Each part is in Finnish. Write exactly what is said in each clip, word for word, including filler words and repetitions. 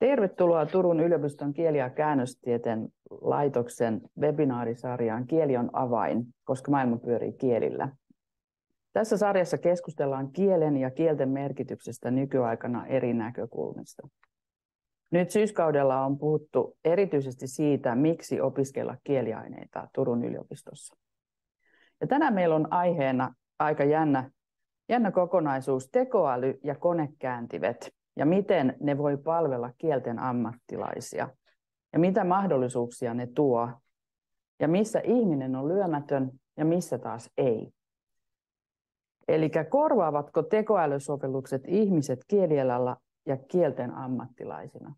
Tervetuloa Turun yliopiston kieli- ja käännöstieteen laitoksen webinaarisarjaan Kieli on avain, koska maailma pyörii kielillä. Tässä sarjassa keskustellaan kielen ja kielten merkityksestä nykyaikana eri näkökulmista. Nyt syyskaudella on puhuttu erityisesti siitä, miksi opiskella kieliaineita Turun yliopistossa. Ja tänään meillä on aiheena aika jännä, jännä kokonaisuus, tekoäly ja konekääntimet, ja miten ne voi palvella kielten ammattilaisia, ja mitä mahdollisuuksia ne tuo, ja missä ihminen on lyömätön, ja missä taas ei. Eli korvaavatko tekoälysovellukset ihmiset kielialalla ja kielten ammattilaisina?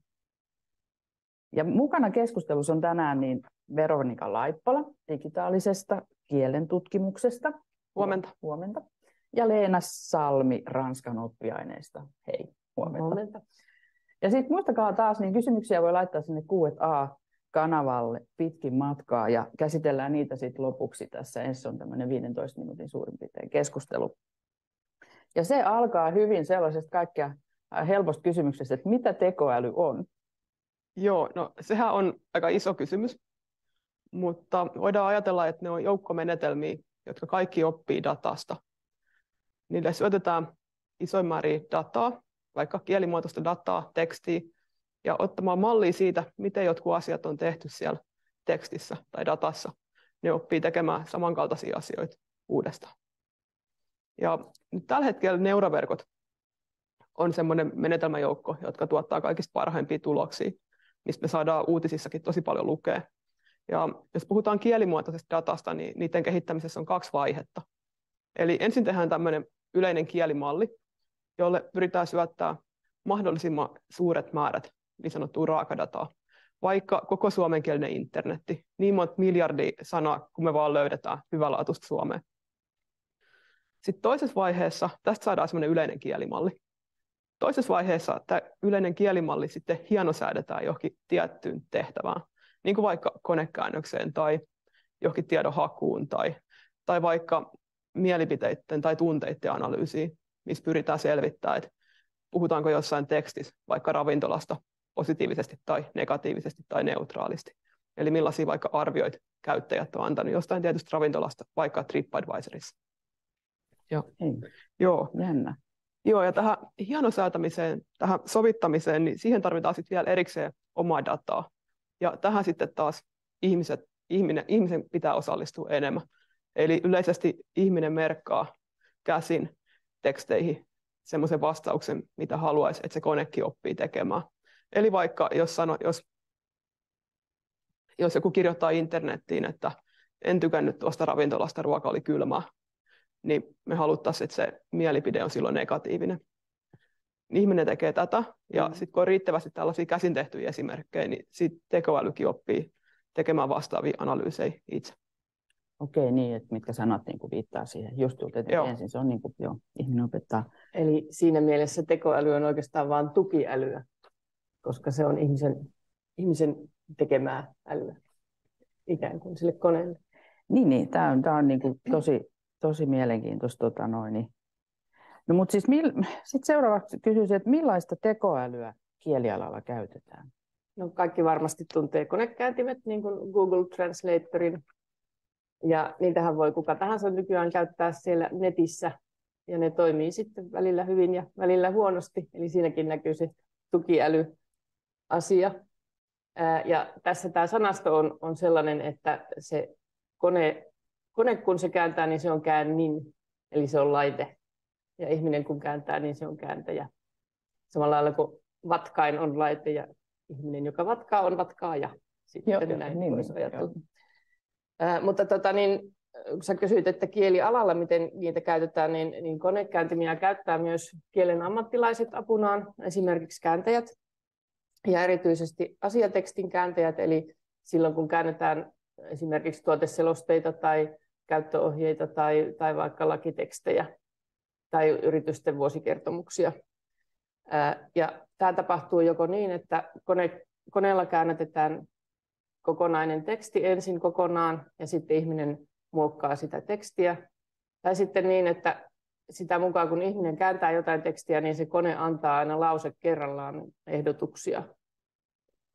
Ja mukana keskustelussa on tänään niin Veronika Laippala digitaalisesta kielen tutkimuksesta. Huomenta. Huomenta. Ja Leena Salmi Ranskan oppiaineista. Hei, huomenta. Huomenta. Ja sitten muistakaa taas, niin kysymyksiä voi laittaa sinne Q and A-kanavalle pitkin matkaa ja käsitellään niitä sitten lopuksi tässä. Ensin on tämmöinen viidentoista minuutin suurin piirtein keskustelu. Ja se alkaa hyvin sellaisesta kaikkea helposta kysymyksestä, että mitä tekoäly on? Joo, no sehän on aika iso kysymys, mutta voidaan ajatella, että ne on joukkomenetelmiä, jotka kaikki oppii datasta. Niille syötetään isoin määrin dataa, vaikka kielimuotoista dataa, tekstiä, ja ottamaan mallia siitä, miten jotkut asiat on tehty siellä tekstissä tai datassa. Ne oppii tekemään samankaltaisia asioita uudestaan. Ja nyt tällä hetkellä neuroverkot on semmoinen menetelmäjoukko, jotka tuottaa kaikista parhaimpia tuloksia, mistä me saadaan uutisissakin tosi paljon lukea. Ja jos puhutaan kielimuotoisesta datasta, niin niiden kehittämisessä on kaksi vaihetta. Eli ensin tehdään tämmöinen yleinen kielimalli, jolle pyritään syöttämään mahdollisimman suuret määrät niin sanottua raakadataa, vaikka koko suomenkielinen internetti, niin monta miljardia sanaa, kun me vaan löydetään hyvälaatuista suomea. Sitten toisessa vaiheessa tästä saadaan semmoinen yleinen kielimalli. Toisessa vaiheessa tämä yleinen kielimalli sitten hienosäädetään johonkin tiettyyn tehtävään, niin kuin vaikka konekäännökseen tai johonkin tiedon hakuun tai, tai vaikka mielipiteiden tai tunteiden analyysiin, missä pyritään selvittämään, että puhutaanko jossain tekstissä vaikka ravintolasta positiivisesti tai negatiivisesti tai neutraalisti. Eli millaisia vaikka arvioita käyttäjät on antanut jostain tietystä ravintolasta, vaikka TripAdvisorissa. Joo. Joo. Jännä. Joo, ja tähän hienosäätämiseen, tähän sovittamiseen, niin siihen tarvitaan sitten vielä erikseen omaa dataa. Ja tähän sitten taas ihmiset, ihminen, ihmisen pitää osallistua enemmän. Eli yleisesti ihminen merkkaa käsin teksteihin semmoisen vastauksen, mitä haluaisi, että se konekin oppii tekemään. Eli vaikka jos, sano, jos, jos joku kirjoittaa internettiin, että en tykännyt tuosta ravintolasta, ruoka oli kylmää, niin me haluttaisiin, että se mielipide on silloin negatiivinen. Ihminen tekee tätä, ja mm. sitten kun on riittävästi tällaisia käsin tehtyjä esimerkkejä, niin sitten tekoälykin oppii tekemään vastaavia analyysejä itse. Okei, niin, että mitkä sanat niin kuin viittaa siihen. Just että ensin se on niin kuin, joo, ihminen opettaa. Eli siinä mielessä tekoäly on oikeastaan vain tukiälyä, koska se on ihmisen, ihmisen tekemää älyä, ikään kuin sille koneelle. Niin, niin tämä on, tää on niin kuin tosi, tosi mielenkiintoista. Tota noin. No, mutta siis mil, sit seuraavaksi kysyisin, että millaista tekoälyä kielialalla käytetään? No, kaikki varmasti tuntee konekääntimet, niin kuin Google Translatorin. Ja niitähän voi kuka tahansa nykyään käyttää siellä netissä. Ja ne toimii sitten välillä hyvin ja välillä huonosti. Eli siinäkin näkyy se tukiälyasia. Ja tässä tämä sanasto on, on sellainen, että se kone, kone kun se kääntää, niin se on käännin. Eli se on laite. Ja ihminen kun kääntää, niin se on kääntäjä. Samalla lailla kuin vatkain on laite ja ihminen, joka vatkaa, on vatkaaja. Sitten Joo, näin niin, voisi ajatella. Äh, mutta tota, niin, kun sä kysyit, että kielialalla, miten niitä käytetään, niin, niin konekääntimiä käyttää myös kielen ammattilaiset apunaan, esimerkiksi kääntäjät ja erityisesti asiatekstin kääntäjät, eli silloin kun käännetään esimerkiksi tuoteselosteita tai käyttöohjeita tai, tai vaikka lakitekstejä tai yritysten vuosikertomuksia. Ää, ja tämä tapahtuu joko niin, että kone, koneella käännätetään kokonainen teksti ensin kokonaan ja sitten ihminen muokkaa sitä tekstiä. Tai sitten niin, että sitä mukaan kun ihminen kääntää jotain tekstiä, niin se kone antaa aina lause kerrallaan ehdotuksia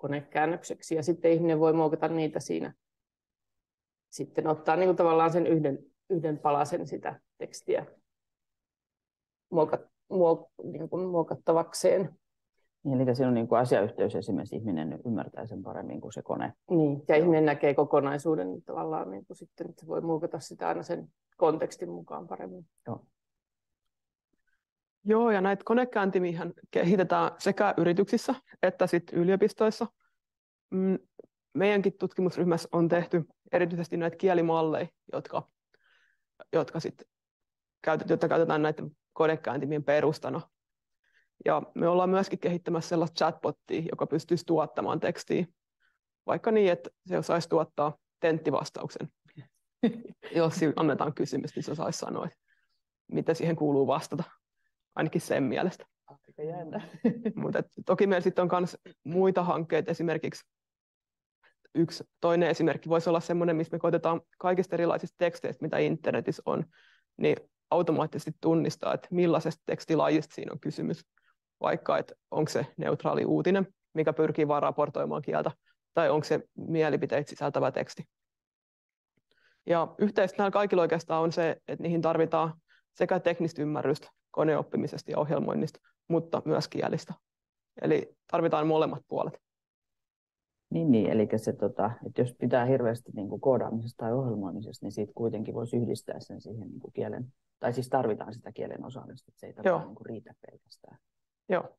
konekäännökseksi, ja sitten ihminen voi muokata niitä siinä. Sitten ottaa niin kuin tavallaan sen yhden, yhden palasen sitä tekstiä muokat, muok, niin kuin muokattavakseen. Niin, eli siinä on niin kuin asiayhteys esimerkiksi, ihminen ymmärtää sen paremmin kuin se kone. Niin, ja Joo. ihminen näkee kokonaisuuden niin tavallaan, niin kuin sitten, että se voi muokata sitä aina sen kontekstin mukaan paremmin. Joo. Joo, ja näitä konekääntimiä kehitetään sekä yrityksissä että sit yliopistoissa. Meidänkin tutkimusryhmässä on tehty erityisesti näitä kielimalleja, jotka, jotka, sit, jotka käytetään näiden konekääntimien perustana. Ja me ollaan myöskin kehittämässä sellaista chatbottia, joka pystyisi tuottamaan tekstiä, vaikka niin, että se osaisi tuottaa tenttivastauksen. Jos annetaan kysymys, niin se osaisi sanoa, mitä siihen kuuluu vastata, ainakin sen mielestä. Mutta toki meillä sitten on myös muita hankkeita, esimerkiksi yksi toinen esimerkki voisi olla sellainen, missä me koitetaan kaikista erilaisista teksteistä, mitä internetissä on, niin automaattisesti tunnistaa, että millaisesta tekstilajista siinä on kysymys. Vaikka, että onko se neutraali uutinen, mikä pyrkii vaan raportoimaan kieltä, tai onko se mielipiteitä sisältävä teksti. Ja yhteistä näillä kaikilla oikeastaan on se, että niihin tarvitaan sekä teknistä ymmärrystä koneoppimisesta ja ohjelmoinnista, mutta myös kielistä. Eli tarvitaan molemmat puolet. Niin, niin eli se, tota, että jos pitää hirveästi niin kuin koodaamisesta tai ohjelmoimisesta, niin siitä kuitenkin voisi yhdistää sen siihen niin kuin kielen, tai siis tarvitaan sitä kielen osaamista, että se ei tavallaan niin kuin riitä pelkästään. Joo.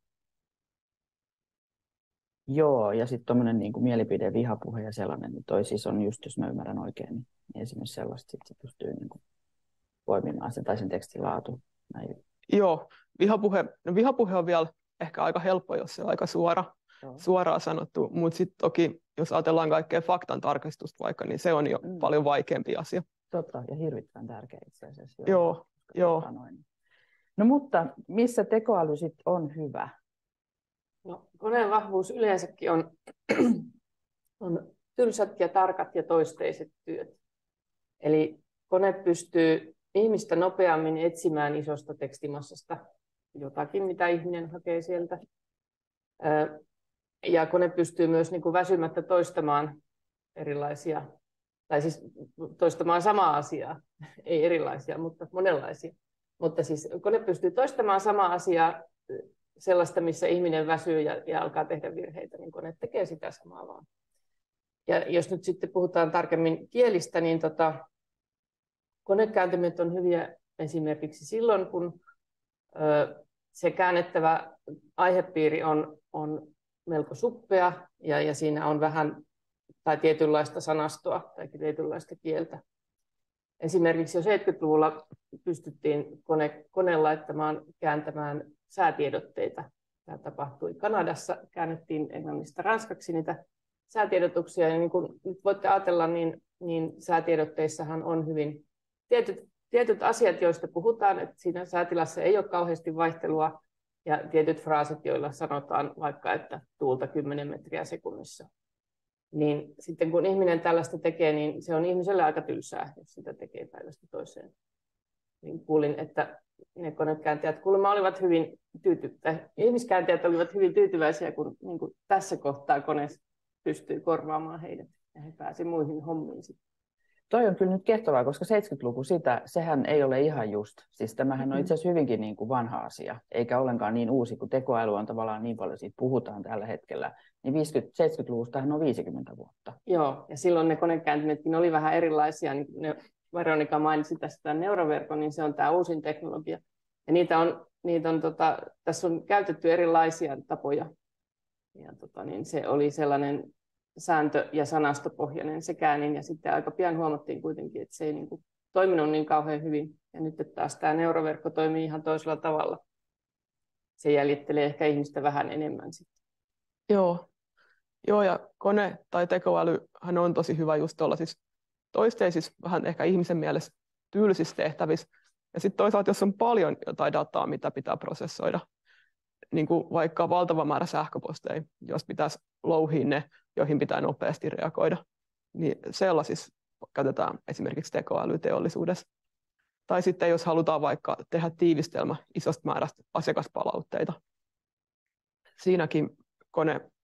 Joo, ja sitten tuommoinen niin kuin mielipide, vihapuhe ja sellainen, niin toi siis on just, jos mä ymmärrän oikein, niin esimerkiksi sellaista sit se pystyy niin kuin poimimaan sen tai sen tekstin laatu. Näin. Joo, vihapuhe, no vihapuhe on vielä ehkä aika helppo, jos se on aika suora, suoraan sanottu, mutta sitten toki, jos ajatellaan kaikkea faktan tarkistusta vaikka, niin se on jo mm. paljon vaikeampi asia. Totta, ja hirvittävän tärkeä itse asiassa. Joo, joo. joo. No mutta missä tekoäly sitten on hyvä? No, koneen vahvuus yleensäkin on, on tylsät ja tarkat ja toisteiset työt. Eli kone pystyy ihmistä nopeammin etsimään isosta tekstimassasta jotakin, mitä ihminen hakee sieltä. Ja kone pystyy myös niin kuin väsymättä toistamaan erilaisia, tai siis toistamaan samaa asiaa, ei erilaisia, mutta monenlaisia. Mutta siis kone pystyy toistamaan samaa asiaa, sellaista, missä ihminen väsyy ja, ja alkaa tehdä virheitä, niin kone tekee sitä samaa vaan. Ja jos nyt sitten puhutaan tarkemmin kielistä, niin tota, konekääntimet on hyviä esimerkiksi silloin, kun ö, se käännettävä aihepiiri on, on melko suppea ja, ja siinä on vähän tai tietynlaista sanastoa tai tietynlaista kieltä. Esimerkiksi jo seitsemänkymmentäluvulla pystyttiin kone, koneen laittamaan kääntämään säätiedotteita. Tämä tapahtui Kanadassa, käännettiin englannista ranskaksi niitä säätiedotuksia. Ja niin kuin nyt voitte ajatella, niin, niin säätiedotteissahan on hyvin tietyt, tietyt asiat, joista puhutaan, että siinä säätilassa ei ole kauheasti vaihtelua, ja tietyt fraasit, joilla sanotaan vaikka, että tuulta kymmenen metriä sekunnissa. Niin sitten kun ihminen tällaista tekee, niin se on ihmiselle aika tylsää, jos sitä tekee päivästä toiseen. Niin kuulin, että ne konekääntäjät kuulemma olivat hyvin tyytyväisiä. Ihmiskääntäjät olivat hyvin tyytyväisiä, kun niin kuin tässä kohtaa kone pystyy korvaamaan heidät ja he pääsivät muihin hommiin sitten. Toi on kyllä nyt kehtovaa, koska seitsemänkymmentäluku, sitä, sehän ei ole ihan just. Siis tämähän on itse asiassa hyvinkin niin kuin vanha asia, eikä ollenkaan niin uusi, kun tekoäly on tavallaan niin paljon siitä puhutaan tällä hetkellä. Niin seitsemänkymmentäluvustahan on viisikymmentä vuotta. Joo, ja silloin ne konekääntimetkin oli vähän erilaisia. Niin ne, Veronika mainitsi tästä neuroverkon, niin se on tämä uusin teknologia. Ja niitä on, niitä on, tota, tässä on käytetty erilaisia tapoja. Ja tota, niin se oli sellainen sääntö- ja sanastopohjainen se käännin, ja sitten aika pian huomattiin kuitenkin, että se ei niin kuin toiminut niin kauhean hyvin. Ja nyt taas tämä neuroverkko toimii ihan toisella tavalla. Se jäljittelee ehkä ihmistä vähän enemmän sitten. Joo, Joo ja kone tai tekoälyhän on tosi hyvä just olla siis toisteisissa vähän ehkä ihmisen mielessä tylsissä tehtävissä. Ja sitten toisaalta, jos on paljon jotain dataa, mitä pitää prosessoida, niin kuin vaikka valtava määrä sähköposteja, jos pitäisi louhia ne, joihin pitää nopeasti reagoida, niin sellaisissa käytetään esimerkiksi tekoälyteollisuudessa. Tai sitten jos halutaan vaikka tehdä tiivistelmä isosta määrästä asiakaspalautteita, siinäkin kone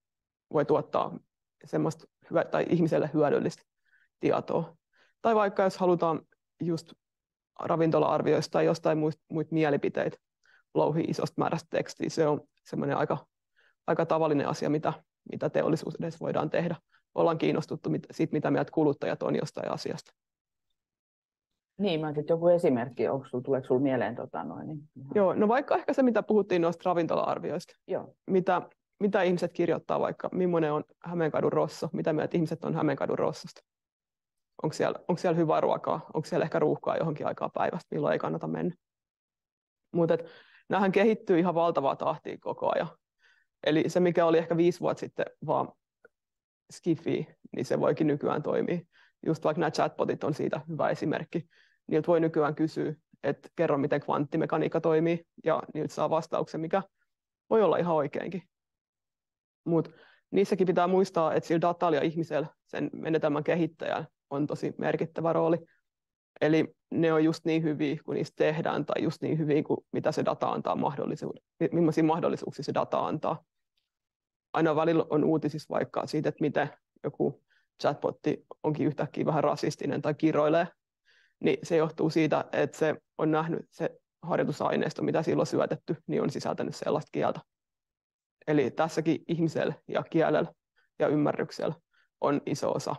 voi tuottaa semmoista hyvä, tai ihmiselle hyödyllistä tietoa. Tai vaikka jos halutaan just ravintola-arvioista tai jostain muista muit mielipiteitä louhia isosta määrästä tekstiä, se on semmoinen aika, aika tavallinen asia, mitä, mitä teollisuudessa voidaan tehdä. Ollaan kiinnostuttu siitä, mitä mieltä kuluttajat on jostain asiasta. Niin, mä ajattelin, että joku esimerkki, onko sul, tuleeko sinulle mieleen? Tota, noin, niin ihan... Joo, no vaikka ehkä se, mitä puhuttiin noista ravintola-arvioista. Joo. Mitä, mitä ihmiset kirjoittaa vaikka, millainen on Hämeenkadun Rosso, mitä mieltä ihmiset on Hämeenkadun Rossosta. Onko siellä, onko siellä hyvää ruokaa, onko siellä ehkä ruuhkaa johonkin aikaa päivästä, milloin ei kannata mennä. Mutta näähän kehittyy ihan valtavaa tahtia koko ajan. Eli se, mikä oli ehkä viisi vuotta sitten vaan skifi, niin se voikin nykyään toimia. Just vaikka nämä chatbotit on siitä hyvä esimerkki. Niiltä voi nykyään kysyä, että kerro miten kvanttimekaniikka toimii, ja niiltä saa vastauksen, mikä voi olla ihan oikeinkin. Mutta niissäkin pitää muistaa, että sillä datalla ja ihmisellä, sen menetelmän kehittäjällä, on tosi merkittävä rooli. Eli ne on just niin hyviä, kun niistä tehdään, tai just niin hyviä kuin mitä se data antaa mahdollisuuksia, millaisia mahdollisuuksia se data antaa. Aina välillä on uutisissa vaikka siitä, että miten joku chatbotti onkin yhtäkkiä vähän rasistinen tai kiroilee, niin se johtuu siitä, että se on nähnyt se harjoitusaineisto, mitä silloin syötetty, niin on sisältänyt sellaista kieltä. Eli tässäkin ihmisellä ja kielellä ja ymmärryksellä on iso osa.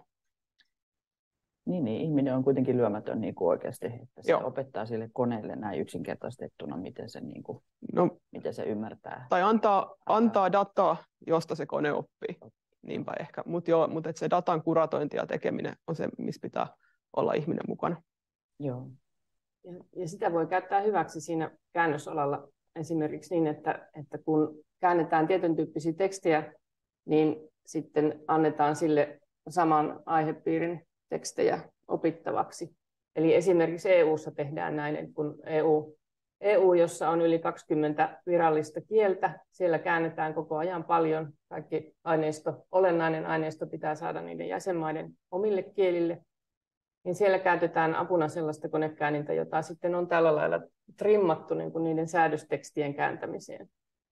Niin, niin, ihminen on kuitenkin lyömätön niin kuin oikeasti, että se Joo. opettaa sille koneelle näin yksinkertaistettuna, miten se, niin kuin, no, miten se ymmärtää. Tai antaa, antaa dataa, josta se kone oppii. Niinpä ehkä. Mutta mut se datan kuratointi ja tekeminen on se, missä pitää olla ihminen mukana. Joo. Ja, ja sitä voi käyttää hyväksi siinä käännösalalla esimerkiksi niin, että, että kun käännetään tietyn tyyppisiä tekstejä, niin sitten annetaan sille saman aihepiirin tekstejä opittavaksi. Eli esimerkiksi E U:ssa tehdään näin, että kun E U, E U, jossa on yli kaksikymmentä virallista kieltä, siellä käännetään koko ajan paljon. Kaikki aineisto, olennainen aineisto pitää saada niiden jäsenmaiden omille kielille. Niin siellä käytetään apuna sellaista konekäänintä, jota sitten on tällä lailla trimmattu niin kuin niiden säädöstekstien kääntämiseen.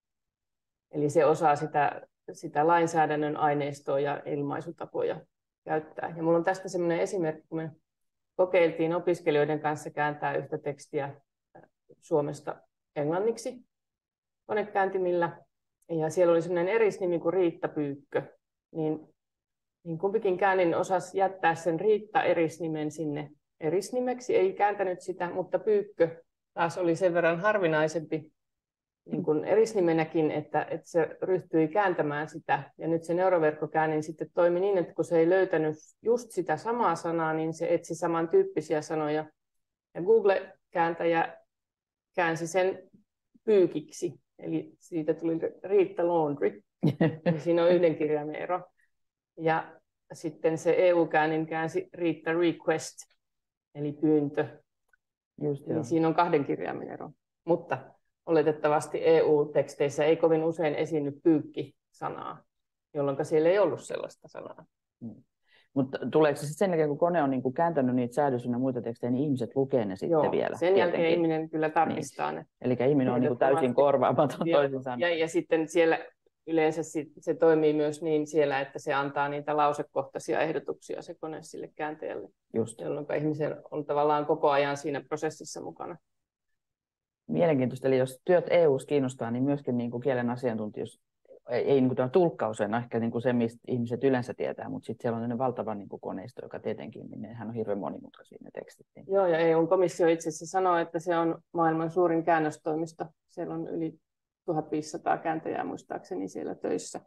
Eli se osaa sitä, sitä lainsäädännön aineistoa ja ilmaisutapoja käyttää. Ja minulla on tästä sellainen esimerkki, kun me kokeiltiin opiskelijoiden kanssa kääntää yhtä tekstiä suomesta englanniksi konekääntimillä. Ja siellä oli sellainen erisnimi kuin Riitta Pyykkö. Niin, niin kumpikin käännin osasi jättää sen Riitta-erisnimen sinne erisnimeksi. Ei kääntänyt sitä, mutta Pyykkö taas oli sen verran harvinaisempi niin kuin erisnimenäkin, että, että se ryhtyi kääntämään sitä. Ja nyt se neuroverkkokäännin sitten toimi niin, että kun se ei löytänyt just sitä samaa sanaa, niin se etsi samantyyppisiä sanoja. Ja Google-kääntäjä käänsi sen pyykiksi, eli siitä tuli Riitta Laundry. Siinä on yhden kirjaimen ero. Ja sitten se E U-käännin käänsi Riitta Request, eli pyyntö. Just eli siinä on kahden kirjaimen ero. Mutta oletettavasti E U-teksteissä ei kovin usein esiinny pyykki-sanaa, jolloin siellä ei ollut sellaista sanaa. Hmm. Mutta tuleeko se sitten sen jälkeen, kun kone on niinku kääntänyt niitä säädös- ja muita tekstejä, niin ihmiset lukee ne sitten Joo, vielä? sen tietenkin. jälkeen ihminen kyllä tarkistaa niin. ne. Eli ihminen on niinku täysin korvaamaton toisin sanoen. Ja, ja sitten siellä yleensä sit, se toimii myös niin siellä, että se antaa niitä lausekohtaisia ehdotuksia se kone sille kääntäjälle, Just. jolloin ihmisen on tavallaan koko ajan siinä prosessissa mukana. Mielenkiintoista, eli jos työt E U:ssa kiinnostaa, niin myöskin niin kuin kielen asiantuntijuus, ei, ei niin kuin tämä tulkkaus on ehkä niin kuin se, mistä ihmiset yleensä tietää, mutta sitten siellä on valtava niin kuin koneisto, joka tietenkin, niin nehän on hirveän monimutkaisia ne tekstit. Niin. Joo, ja E U-komissio itse asiassa sanoo, että se on maailman suurin käännöstoimisto. Siellä on yli tuhatviisisataa kääntäjää muistaakseni siellä töissä.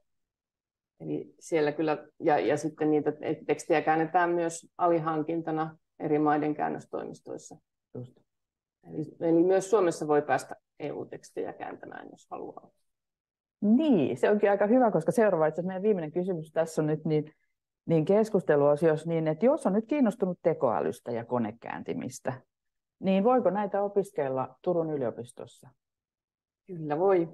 Eli siellä kyllä, ja, ja sitten niitä tekstejä käännetään myös alihankintana eri maiden käännöstoimistoissa. Just. Eli, eli myös Suomessa voi päästä E U-tekstejä kääntämään, jos haluaa. Niin, se onkin aika hyvä, koska seuraava itse asiassa meidän viimeinen kysymys tässä on nyt niin, niin keskusteluosiossa, niin että jos on nyt kiinnostunut tekoälystä ja konekääntimistä, niin voiko näitä opiskella Turun yliopistossa? Kyllä voi.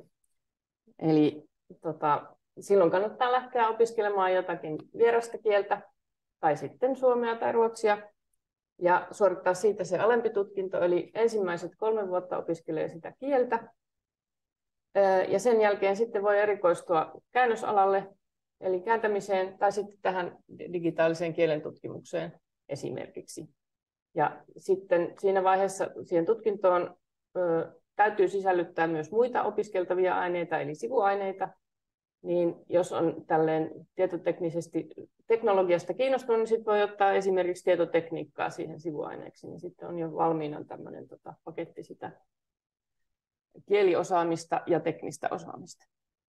Eli tota, silloin kannattaa lähteä opiskelemaan jotakin vierasta kieltä, tai sitten suomea tai ruotsia, ja suorittaa siitä se alempi tutkinto, eli ensimmäiset kolme vuotta opiskelee sitä kieltä, ja sen jälkeen sitten voi erikoistua käännösalalle, eli kääntämiseen tai sitten tähän digitaaliseen kielentutkimukseen esimerkiksi. Ja sitten siinä vaiheessa siihen tutkintoon ö, täytyy sisällyttää myös muita opiskeltavia aineita, eli sivuaineita. Niin jos on tälleen tietoteknisesti teknologiasta kiinnostunut, niin sitten voi ottaa esimerkiksi tietotekniikkaa siihen sivuaineeksi, niin sitten on jo valmiina tämmöinen tota, paketti sitä kieliosaamista ja teknistä osaamista.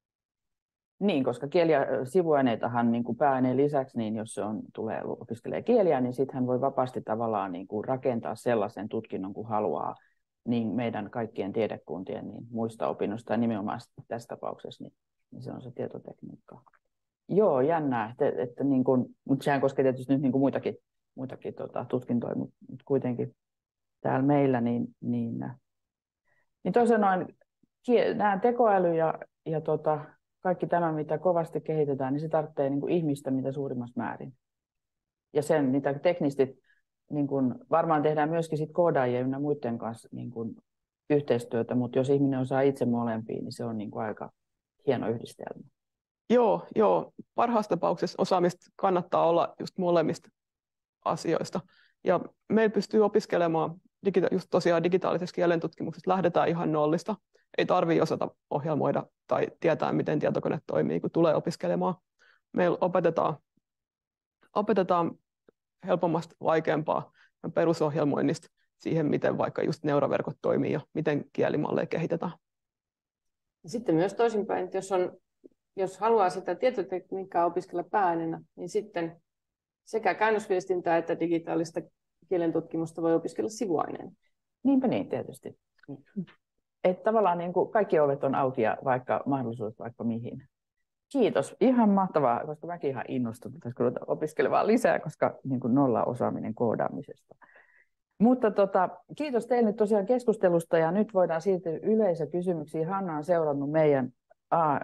Niin, koska kieli- ja sivuaineitahan niin kuin pääaineen lisäksi, niin jos se on, tulee opiskelee kieliä, niin sitten hän voi vapaasti tavallaan niin kuin rakentaa sellaisen tutkinnon kuin haluaa, niin meidän kaikkien tiedekuntien niin muista opinnoista, ja nimenomaan tässä tapauksessa, niin, niin se on se tietotekniikka. Joo, jännää, että, että niin kuin, mutta sehän koskee tietysti nyt niin kuin muitakin, muitakin tota, tutkintoja, mutta, mutta kuitenkin täällä meillä, niin, niin, niin tosiaan noin, nämä tekoäly ja, ja tota, kaikki tämä, mitä kovasti kehitetään, niin se tarvitsee niin kuin ihmistä mitä suurimmassa määrin. Ja sen, mitä teknisesti niin kuin, varmaan tehdään myöskin sit koodaajien ja muiden kanssa niin kuin, yhteistyötä, mutta jos ihminen osaa itse molempia, niin se on niin kuin, aika hieno yhdistelmä. Joo, joo, parhaassa tapauksessa osaamista kannattaa olla just molemmista asioista. Ja meillä pystyy opiskelemaan digita- just tosiaan digitaalisessa kielentutkimuksessa, lähdetään ihan nollista. Ei tarvitse osata ohjelmoida tai tietää, miten tietokone toimii, kun tulee opiskelemaan. Meillä opetetaan, opetetaan helpommasta vaikeampaa perusohjelmoinnista siihen, miten vaikka just neuroverkot toimii ja miten kielimalleja kehitetään. Sitten myös toisinpäin, että jos, on, jos haluaa sitä tietotekniikkaa opiskella pääaineena, niin sitten sekä käännösviestintää että digitaalista kielentutkimusta voi opiskella sivuaineena. Niinpä niin, tietysti. Että tavallaan niin kuin kaikki ovet on auki ja vaikka mahdollisuudet vaikka mihin. Kiitos. Ihan mahtavaa, koska mäkin ihan innostun tässä opiskelemaan lisää, koska niin kuin nolla osaaminen koodaamisesta. Mutta tota, kiitos teille tosiaan keskustelusta ja nyt voidaan siirtyä yleisökysymyksiin. Hanna on seurannut meidän A,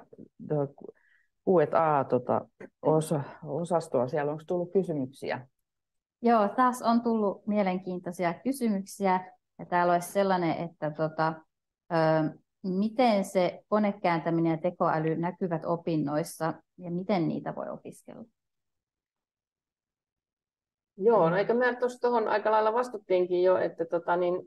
Q and A tota, osa, osastoa. Siellä onko tullut kysymyksiä? Joo, taas on tullut mielenkiintoisia kysymyksiä. Ja täällä olisi sellainen, että tota, ö, miten se konekääntäminen ja tekoäly näkyvät opinnoissa ja miten niitä voi opiskella? Joo, no eikö me tuossa tuohon aika lailla vastattiinkin jo, että tota, niin,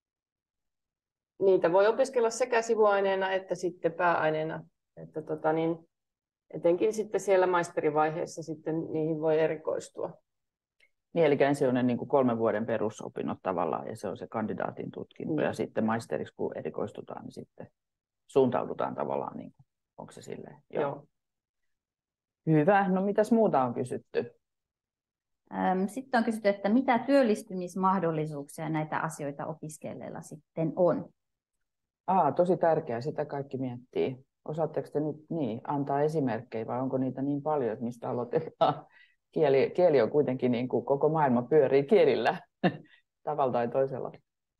niitä voi opiskella sekä sivuaineena että sitten pääaineena. Että, tota, niin, etenkin sitten siellä maisterivaiheessa sitten niihin voi erikoistua. Niin, eli ensin on niin kuin kolmen vuoden perusopinnot tavallaan, ja se on se kandidaatin tutkinto, mm. ja sitten maisteriksi, kun erikoistutaan, niin sitten suuntaudutaan tavallaan, niin kuin, onko se silleen? Joo. Joo. Hyvä. No mitäs muuta on kysytty? Sitten on kysytty, että mitä työllistymismahdollisuuksia näitä asioita opiskelijoilla sitten on? Aa, tosi tärkeää, sitä kaikki miettii. Osaatteko te nyt niin, antaa esimerkkejä vai onko niitä niin paljon, että mistä aloitetaan? Kieli, kieli on kuitenkin niin kuin koko maailma pyörii kielillä tavalla tai toisella.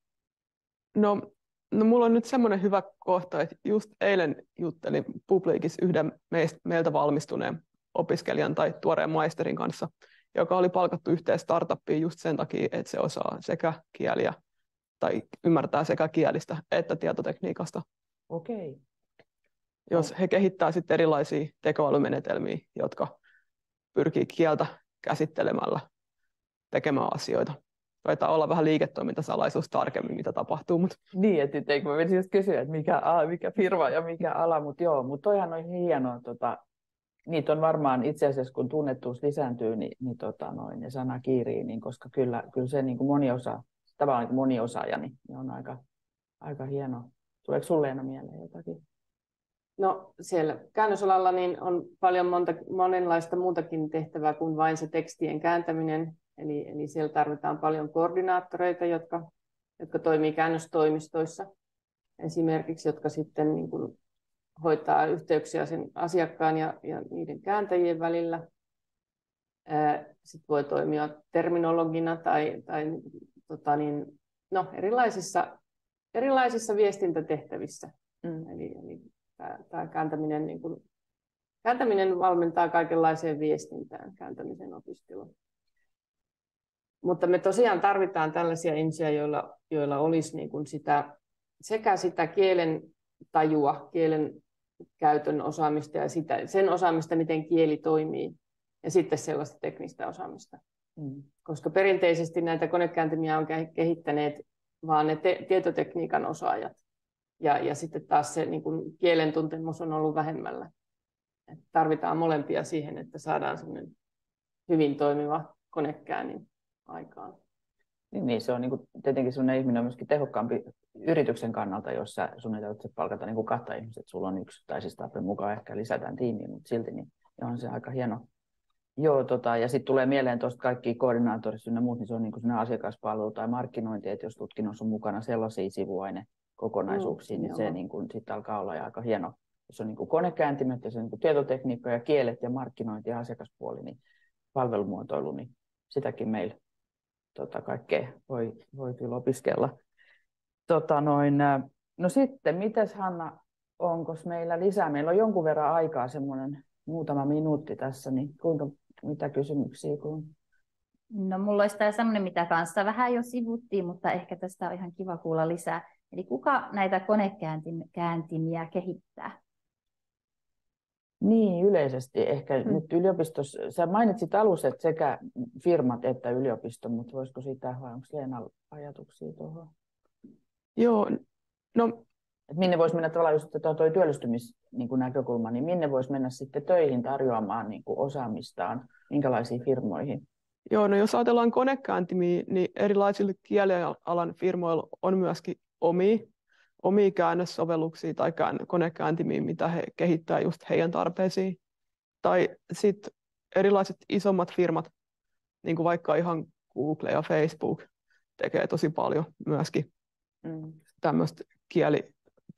No, no mulla on nyt semmoinen hyvä kohta, että just eilen juttelin Publikissa yhden meistä, meiltä valmistuneen opiskelijan tai tuoreen maisterin kanssa, joka oli palkattu yhteen startuppiin just sen takia, että se osaa sekä kieliä tai ymmärtää sekä kielistä että tietotekniikasta. Okei. Jos he kehittää sitten erilaisia tekoälymenetelmiä, jotka pyrkii kieltä käsittelemällä tekemään asioita. Taitaa olla vähän liiketoimintasalaisuus tarkemmin, mitä tapahtuu. Mutta... Niin, että eikö mä menisin just kysyä, että mikä, mikä firma ja mikä ala, mutta joo, mutta toihan on hienoa. Tota, niitä on varmaan itse asiassa, kun tunnettuus lisääntyy, niin, niin tota, noin, ne sana kiirii, niin koska kyllä, kyllä se niin kuin moni osa, tavallaan niin moni osaaja, niin on aika, aika hienoa. Tuleeko sinulle Leena mieleen jotakin? No siellä käännösalalla niin on paljon monta, monenlaista muutakin tehtävää kuin vain se tekstien kääntäminen. Eli, eli siellä tarvitaan paljon koordinaattoreita, jotka, jotka toimii käännöstoimistoissa esimerkiksi, jotka sitten niin kuin hoitaa yhteyksiä sen asiakkaan ja, ja niiden kääntäjien välillä. Sitten voi toimia terminologina tai, tai tota niin, no, erilaisissa, erilaisissa viestintätehtävissä. Mm. Eli, eli tämä kääntäminen, niin kuin, kääntäminen valmentaa kaikenlaiseen viestintään, kääntämisen opiskeluun. Mutta me tosiaan tarvitaan tällaisia ihmisiä, joilla, joilla olisi niin kuin sitä, sekä sitä kielen tajua, kielen käytön osaamista ja sitä, sen osaamista, miten kieli toimii, ja sitten sellaista teknistä osaamista. Mm. Koska perinteisesti näitä konekääntimiä on kehittäneet vaan ne te- tietotekniikan osaajat, ja, ja sitten taas se niin kuin kielen tuntemus on ollut vähemmällä. Et tarvitaan molempia siihen, että saadaan semmoinen hyvin toimiva konekäännin aikaan. Niin, niin se on niin kuin, tietenkin sellainen ihminen on myöskin tehokkaampi yrityksen kannalta, jos sä, sun ei tarvitse palkata niin kuin kahta ihmiset, sulla on yksi, tai siis tarpeen mukaan ehkä lisätään tiimiin, mutta silti niin on se aika hieno. Joo, tota, ja sitten tulee mieleen tuosta kaikki koordinaattorit ja muut, niin se on niin kuin asiakaspalvelu tai markkinointi, että jos tutkinnossa on mukana sellaisia sivuainekokonaisuuksia, mm, niin joo. se niin kuin, sit alkaa olla aika hieno. Jos on niin kuin konekääntimet ja se niin kuin tietotekniikka ja kielet ja markkinointi ja asiakaspuoli, niin palvelumuotoilu, niin sitäkin meillä tota, kaikkea voi, voi kyllä opiskella. Tota, noin, no sitten, mites Hanna, onko meillä lisää? Meillä on jonkun verran aikaa, semmoinen muutama minuutti tässä, niin kuinka, mitä kysymyksiä? Kun... No mulla olisi tämä semmoinen, mitä kanssa vähän jo sivuttiin, mutta ehkä tästä on ihan kiva kuulla lisää. Eli kuka näitä konekääntimiä kehittää? Niin, yleisesti ehkä hmm. nyt yliopistossa, sä mainitsit alussa, että sekä firmat että yliopisto, mutta voisiko siitä, vai onko Leenalla ajatuksia tuohon? Joo, no... Et minne voisi mennä tavallaan, jos otetaan tuo työllistymisnäkökulma, niin minne voisi mennä sitten töihin tarjoamaan niin kuin osaamistaan, minkälaisiin firmoihin? Joo, no jos ajatellaan konekääntimiä, niin erilaisilla kielialan firmoilla on myöskin omia, omia käännössovelluksia tai konekääntimiä, mitä he kehittää just heidän tarpeisiin. Tai sitten erilaiset isommat firmat, niin kuin vaikka ihan Google ja Facebook, tekee tosi paljon myöskin mm. tämmöistä kieli,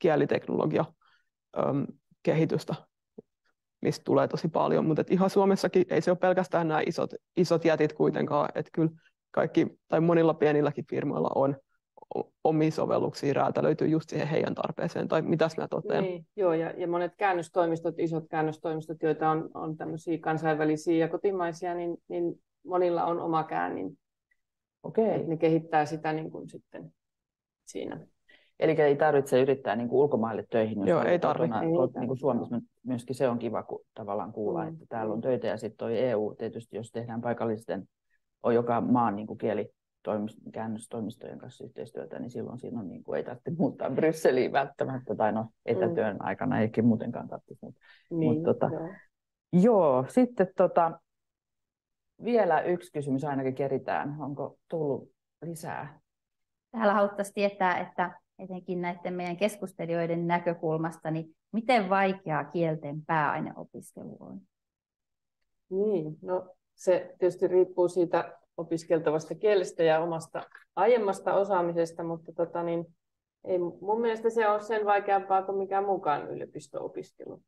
kieliteknologia-kehitystä, mistä tulee tosi paljon. Mutta ihan Suomessakin ei se ole pelkästään nämä isot, isot jätit kuitenkaan, että kyllä kaikki, tai monilla pienilläkin firmoilla on omia sovelluksia räätälöityy just siihen heidän tarpeeseen, tai mitäs mä totean? Niin, joo, ja, ja monet käännöstoimistot, isot käännöstoimistot, joita on, on tämmöisiä kansainvälisiä ja kotimaisia, niin, niin monilla on oma käännin. Okei. Et ne kehittää sitä niin kuin sitten siinä. Eli ei tarvitse yrittää niin kuin ulkomaille töihin, jos joo, ei tarvitse. Niin kuin Suomessa myöskin se on kiva ku, tavallaan kuulla, mm. että täällä on töitä, ja sitten tuo E U tietysti, jos tehdään paikallisten, on joka maan niin kuin kieli, käännöstoimistojen kanssa yhteistyötä, niin silloin siinä on, niin kuin, ei tarvitse muuttaa Brysseliin välttämättä, tai no etätyön mm. aikana eikin muutenkaan tarvitse. Mutta, niin, mutta, tota, joo. joo, sitten tota, vielä yksi kysymys ainakin keritään. Onko tullut lisää? Täällä haluttaisiin tietää, että etenkin näiden meidän keskustelijoiden näkökulmasta, niin miten vaikeaa kielten pääaineopiskelu on? Niin, no se tietysti riippuu siitä opiskeltavasta kielestä ja omasta aiemmasta osaamisesta, mutta tota, niin, ei mun mielestä se on sen vaikeampaa kuin mikään muukaan yliopisto-opiskelu.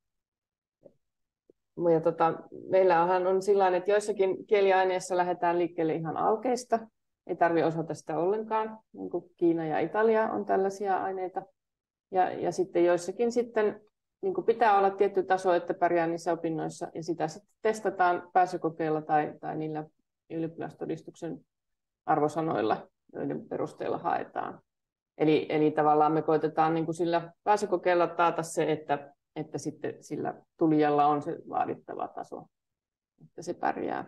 Ja tota, meillähän on sillain, että joissakin kieliaineissa lähdetään liikkeelle ihan alkeista. Ei tarvitse osata sitä ollenkaan, niin kuin Kiina ja Italia on tällaisia aineita. Ja, ja sitten joissakin sitten niin kuin pitää olla tietty taso, että pärjää niissä opinnoissa, ja sitä sitten testataan pääsykokeilla tai, tai niillä ylioppilastodistuksen arvosanoilla, joiden perusteella haetaan. Eli, eli tavallaan me koitetaan niin kuin sillä pääsykokeilla taata se, että, että sitten sillä tulijalla on se vaadittava taso, että se pärjää.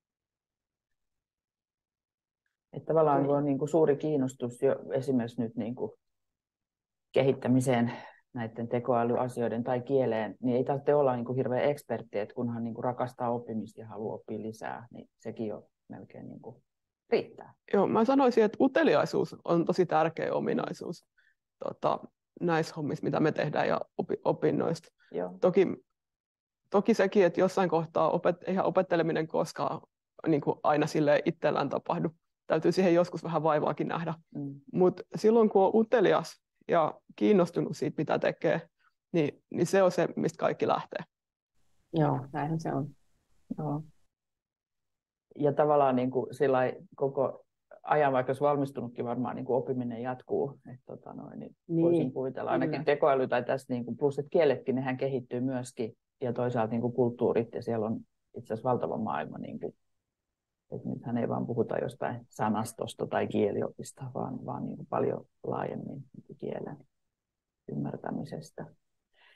Että tavallaan on niin kuin suuri kiinnostus jo esimerkiksi nyt niin kuin kehittämiseen näiden tekoälyasioiden tai kieleen, niin ei tarvitse olla niin kuin hirveä ekspertti, että kunhan niin kuin rakastaa oppimista ja haluaa oppia lisää, niin sekin jo melkein niin kuin riittää. Joo, mä sanoisin, että uteliaisuus on tosi tärkeä ominaisuus tota, näissä hommissa, mitä me tehdään ja opinnoista. Joo. Toki, toki sekin, että jossain kohtaa opet, eihän opetteleminen koskaan niin kuin aina silleen itsellään tapahdu. Täytyy siihen joskus vähän vaivaakin nähdä. Mm. Mutta silloin, kun on utelias ja kiinnostunut siitä, mitä tekee, niin, niin se on se, mistä kaikki lähtee. Joo, näinhän se on. Joo. Ja tavallaan niin kuin koko ajan, vaikka olisi valmistunutkin, varmaan niin kuin oppiminen jatkuu. Että, tota noin, niin niin, voisin kuvitella ainakin kyllä. Tekoäly tai tässä, niin kuin, plus että kieletkin, nehän kehittyy myöskin. Ja toisaalta niin kuin kulttuurit, ja siellä on itse asiassa valtava maailma. Niin kuin, että nythän ei vaan puhuta jostain sanastosta tai kieliopista, vaan, vaan niin kuin paljon laajemmin niin kuin kielen ymmärtämisestä.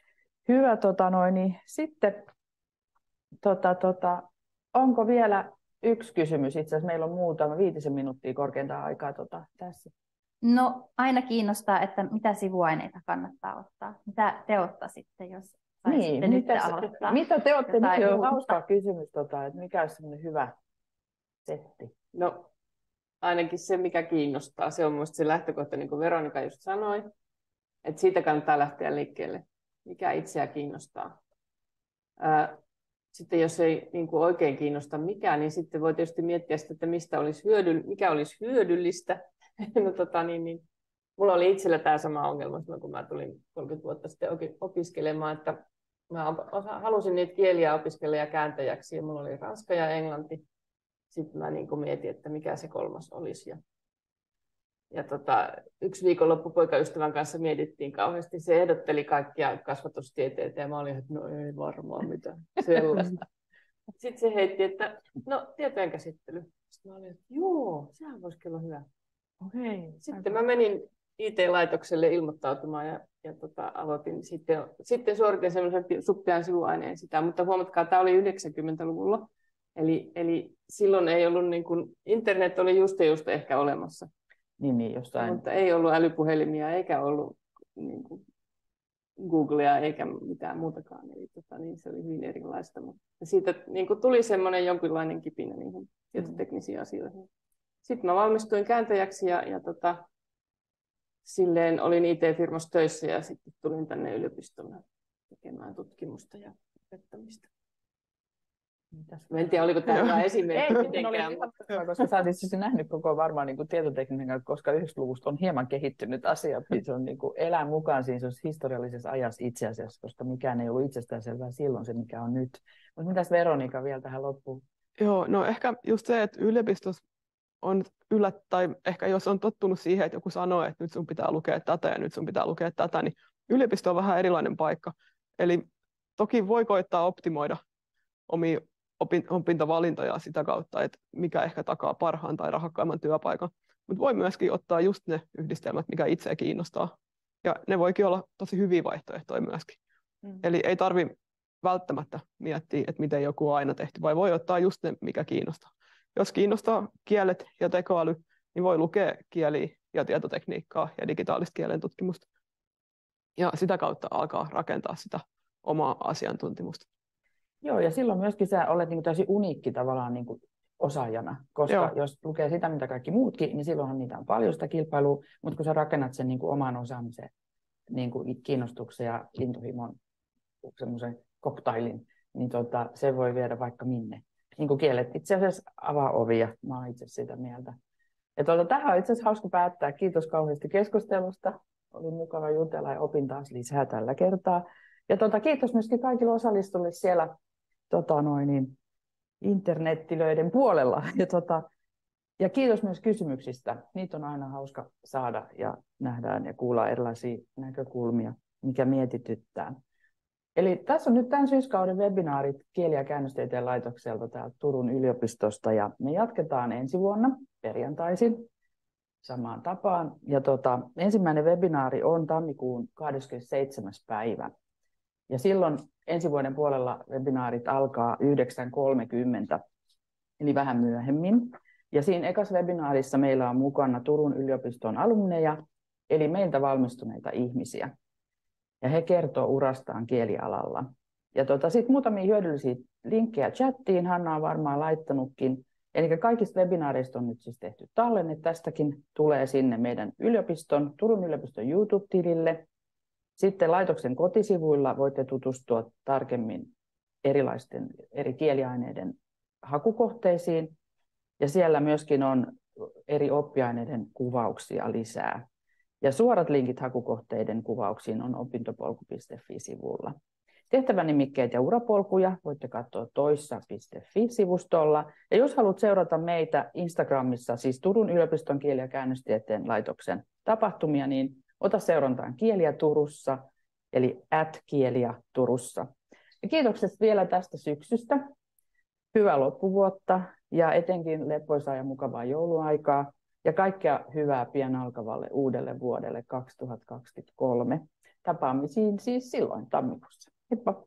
Hyvä, tota noin, niin sitten tota, tota, onko vielä yksi kysymys? Itse asiassa meillä on muutama viitisen minuuttia korkeintaan aikaa tota, tässä. No aina kiinnostaa, että mitä sivuaineita kannattaa ottaa. Mitä te ottaisitte, jos saisitte Niin, nyt mitäs, aloittaa? mitä te olette jotain nyt? uutta? Hauskaa kysymys, tota, että mikä olisi semmoinen hyvä setti? No ainakin se, mikä kiinnostaa, se on mielestäni se lähtökohta, niin kuin Veronika just sanoi, että siitä kannattaa lähteä liikkeelle, mikä itseä kiinnostaa. Ää, sitten jos ei niin kuin oikein kiinnosta mikään, niin sitten voi tietysti miettiä sitä, että mistä olisi hyödyll- mikä olisi hyödyllistä. no, tota, niin, niin, mulla oli itsellä tämä sama ongelma silloin, kun mä tulin kolmekymmentä vuotta sitten opiskelemaan, että mä osa, halusin niitä kieliä opiskella ja kääntäjäksi, ja mulla oli ranska ja englanti. Sitten mä niin kuin mietin, että mikä se kolmas olisi. Ja, ja tota, yksi viikonloppu poikaystävän kanssa mietittiin kauheasti. Se ehdotteli kaikkia kasvatustieteitä ja mä olin, että no ei varmaan mitään sellaista. Sitten se heitti, että no tietojen käsittely. Sitten mä olin, että joo, sehän voisi olla hyvä. Okay. Sitten mä menin I T-laitokselle ilmoittautumaan ja, ja tota, aloitin sitten, sitten suoritin semmoisen suppean sivuaineen sitä, mutta huomatkaa, tämä oli yhdeksänkymmentäluvulla. Eli, eli silloin ei ollut, niin kuin, internet oli just ja just ehkä olemassa. Niin, niin, jostain. Mutta ei ollut älypuhelimia eikä ollut niin kuin, Googlea eikä mitään muutakaan. Eli tota, niin se oli hyvin erilaista. Mutta siitä niin kuin, tuli semmoinen jonkinlainen kipinä niihin tietoteknisiin asioihin. Sitten mä valmistuin kääntäjäksi ja, ja tota, silleen olin I T-firmassa töissä ja sitten tulin tänne yliopistolle tekemään tutkimusta ja opettamista. Mä en tiedä, oliko tämä hyvä esimerkki mitenkään. Ei, koska sä olet siis nähnyt koko varmaan niin tietotekniikan, koska yhdeksänkymmentäluvusta on hieman kehittynyt asia. Se on niin kuin elää mukaan siinä historiallisessa ajassa itse asiassa, koska mikään ei ollut itsestäänselvää silloin se, mikä on nyt. Mutta mitäs Veronika vielä tähän loppuun? Joo, no ehkä just se, että yliopistossa on yllät, tai ehkä jos on tottunut siihen, että joku sanoo, että nyt sun pitää lukea tätä ja nyt sun pitää lukea tätä, niin yliopisto on vähän erilainen paikka. Eli toki voi koittaa optimoida omia opintovalintoja sitä kautta, että mikä ehkä takaa parhaan tai rahakkaimman työpaikan. Mutta voi myöskin ottaa just ne yhdistelmät, mikä itseä kiinnostaa. Ja ne voikin olla tosi hyviä vaihtoehtoja myöskin. Mm. Eli ei tarvitse välttämättä miettiä, että miten joku on aina tehty, vai voi ottaa just ne, mikä kiinnostaa. Jos kiinnostaa kielet ja tekoäly, niin voi lukea kieliä ja tietotekniikkaa ja digitaalista kielen tutkimusta. Ja sitä kautta alkaa rakentaa sitä omaa asiantuntemusta. Joo, ja silloin myöskin sä olet niin kuin täysin uniikki tavallaan niin kuin osaajana, koska Joo. jos lukee sitä, mitä kaikki muutkin, niin silloinhan niitä on paljon sitä kilpailua, mutta kun sä rakennat sen niin kuin oman osaamisen niin kuin kiinnostuksen ja intohimon semmoisen koktailin, niin tota, se voi viedä vaikka minne. Niin kuin kielet itse asiassa avaa ovia, mä oon itse sitä mieltä. Ja tuota, tähän on itse asiassa hauska päättää. Kiitos kauheasti keskustelusta. Oli mukava jutella ja opin taas lisää tällä kertaa. Ja tuota, kiitos myöskin kaikille osallistujille siellä tota noin, niin, internettilöiden puolella. Ja, tota, ja kiitos myös kysymyksistä. Niitä on aina hauska saada ja nähdään ja kuulla erilaisia näkökulmia, mikä mietityttää. Eli tässä on nyt tämän syyskauden webinaarit Kieli- ja käännöstieteen laitokselta täältä Turun yliopistosta. Ja me jatketaan ensi vuonna perjantaisin samaan tapaan. Ja tota, ensimmäinen webinaari on tammikuun kahdeskymmenesseitsemäs päivä. Ja silloin ensi vuoden puolella webinaarit alkaa yhdeksän kolmekymmentä, eli vähän myöhemmin. Ja siinä ekassa webinaarissa meillä on mukana Turun yliopiston alumneja, eli meiltä valmistuneita ihmisiä. Ja he kertoo urastaan kielialalla. Ja tota, sitten muutamia hyödyllisiä linkkejä chattiin Hanna on varmaan laittanutkin. Eli kaikista webinaareista on nyt siis tehty tallenne. Tästäkin tulee sinne meidän yliopiston, Turun yliopiston YouTube-tilille. Sitten laitoksen kotisivuilla voitte tutustua tarkemmin erilaisten eri kieliaineiden hakukohteisiin. Ja siellä myöskin on eri oppiaineiden kuvauksia lisää. Ja suorat linkit hakukohteiden kuvauksiin on opintopolku piste fi-sivulla. Tehtävänimikkeet ja urapolkuja voitte katsoa toissa piste fi-sivustolla. Ja jos haluat seurata meitä Instagramissa, siis Turun yliopiston kieli- ja käännöstieteen laitoksen tapahtumia, niin ota seurantaan Kieliä Turussa, eli at Kieliä Turussa. Ja kiitokset vielä tästä syksystä. Hyvää loppuvuotta ja etenkin leppoisaa ja mukavaa jouluaikaa. Ja kaikkea hyvää pian alkavalle uudelle vuodelle kaksituhattakaksikymmentäkolme. Tapaamisiin siis silloin tammikuussa. Heippa!